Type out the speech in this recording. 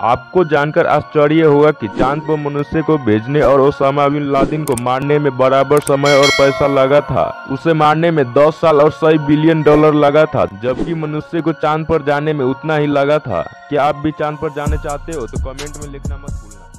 आपको जानकर आश्चर्य होगा कि चांद पर मनुष्य को भेजने और ओसामा बिन लादेन को मारने में बराबर समय और पैसा लगा था। उसे मारने में 10 साल और $100 बिलियन लगा था, जबकि मनुष्य को चांद पर जाने में उतना ही लगा था। क्या आप भी चांद पर जाना चाहते हो? तो कमेंट में लिखना मत भूलना।